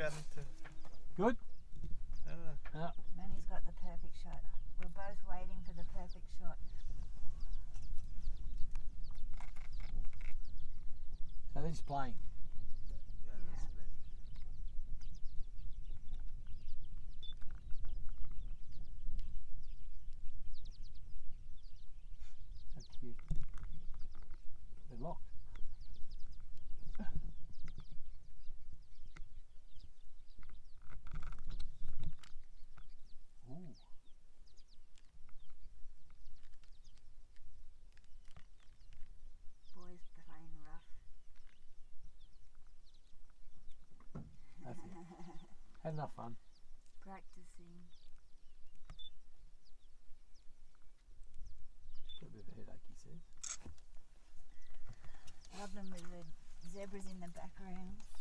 starting to... Good? Yeah. Manny's got the perfect shot. We're both waiting for the perfect shot. So they're just playing. Yeah, that's plenty. How cute. They're locked. Ooh. Boys playing rough. That's it. Had enough fun. Practicing. Got a bit of a headache, he says. Love them with the zebras in the background.